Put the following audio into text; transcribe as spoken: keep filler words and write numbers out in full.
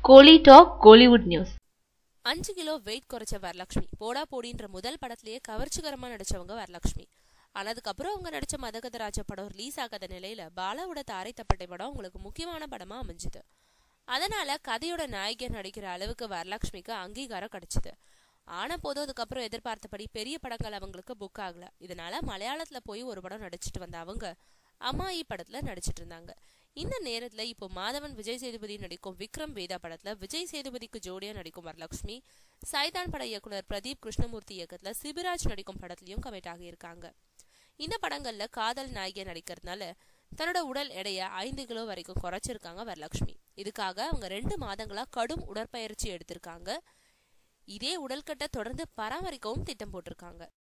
கோலி talk Kollywood news. அஞ்சு kilo weight குறைச்ச வரலட்சுமி போடா போடின்ற முதல் படத்திலேயே கவர்ச்சிகரமா நடிச்சவங்க வரலட்சுமி. ஆனதுக்கப்புறம் அவங்க நடிச்ச மதகதராஜ படம் ரிலீஸ் ஆகாத நிலையில பாலாவோட தாரை தப்பட்டை படம் உங்களுக்கு முக்கியமான படமா அமைஞ்சுது. அதனால கதையோட நாயகியா நடிக்கிற அளவுக்கு வரலட்சுமிக்கு அங்கீகாரம் கிடைச்சது. ஆன போதும் அதுக்கப்புறம் எதிர்பார்த்தபடி பெரிய படங்கள் அவங்களுக்கு புக் ஆகல. இதனால மலையாளத்துல போய் ஒரு படம் நடிச்சிட்டு வந்த அவங்க அம்மாயி படத்துல நடிச்சிட்டு இருந்தாங்க. இந்த நேரத்துல இப்போ மாதவன் விஜய் சேதுபதி நடிக்கும் விக்ரம் வேதா படத்துல விஜய் சேதுபதிக்கு ஜோடியா நடிக்கும் வரலட்சுமி, சைதான் பட இயக்குனர் பிரதீப் கிருஷ்ணமூர்த்தி இயக்கத்துல சிபிராஜ் நடிக்கும் படத்திலையும் கமிட் ஆகி இருக்காங்க. இந்த படங்கள்ல காதல் நாயகியா நடிக்கிறதுனால தன்னோட உடல் எடைய ஐந்து கிலோ வரைக்கும் குறைச்சிருக்காங்க வரலட்சுமி. இதுக்காக அவங்க ரெண்டு மாதங்களா கடும் உடற்பயிற்சி எடுத்திருக்காங்க. இதே உடல் கட்டை தொடர்ந்து பராமரிக்கவும் திட்டம் போட்டிருக்காங்க.